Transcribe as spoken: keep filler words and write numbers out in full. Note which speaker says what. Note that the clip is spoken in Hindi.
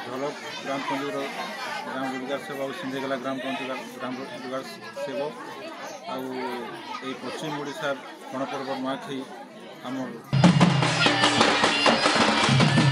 Speaker 1: झलक ग्राम पंचायत ग्राम रोजगार सेवा और सिंधेगला ग्राम पंचायत ग्राम रोजगार सेवा आउ पश्चिम ओडिशा गणपर्व नुआखाई आम